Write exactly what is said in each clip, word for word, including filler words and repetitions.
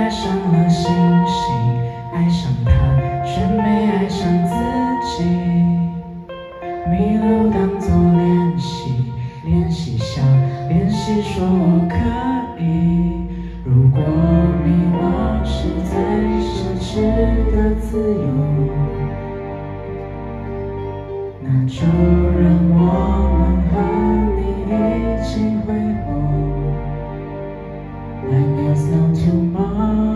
爱上了星星，爱上他，却没爱上自己。迷路当作练习，练习笑，练习说我可以。如果迷惘是最奢侈的自由，那就让我们和你一起挥霍。When there's no tomorrow,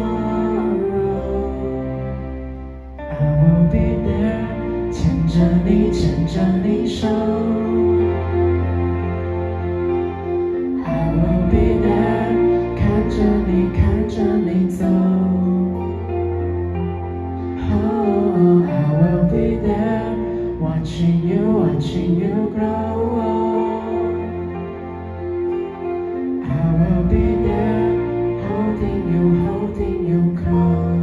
I will be there， 牵着你，牵着你手。I will be there， 看着你，看着你走。Oh, I will be there, watching you, watching you grow. I will be there, holding you, holding you close.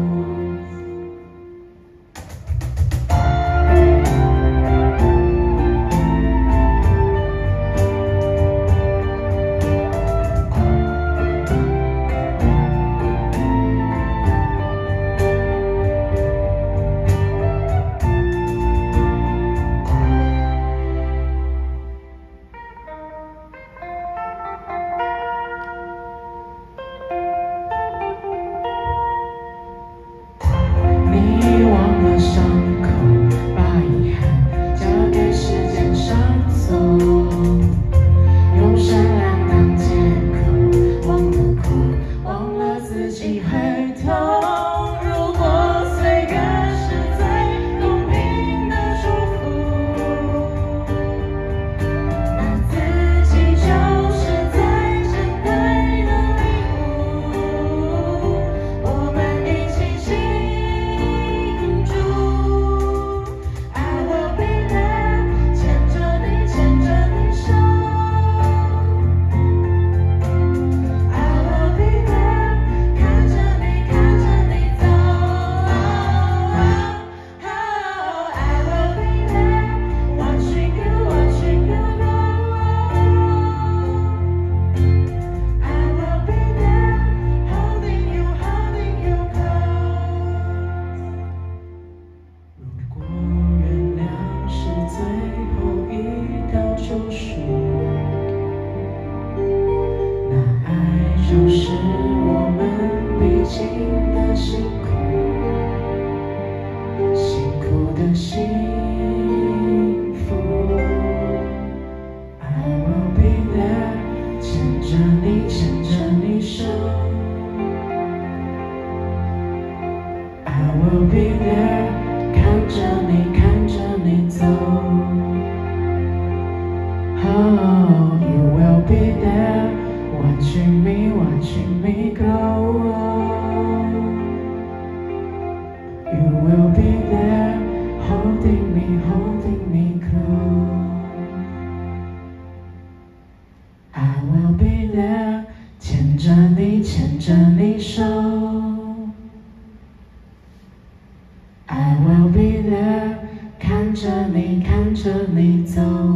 你忘了伤口，把遗憾交给时间上锁，用善良当借口，忘了哭，忘了自己会痛。如果岁月是最公平的祝福，那自己就是最珍贵的礼物。我们一起庆祝。I will be there， 牵着你，牵着你手。I will be there， 看着你，看着你走。I will be there， watching you, watching you grow. I will be there, holding you, holding you close. 如果原谅是最后一道救赎，那爱就是我们必经的辛苦，辛苦的幸福。I will be there， 牵着你，牵着你手。I will be there， 看着你，看着你走。Oh, you will be there, watching me, watching me grow. You will be there, holding me, holding me close. I will be there， 牵着你，牵着你手。I will be there， 看着你，看着你走。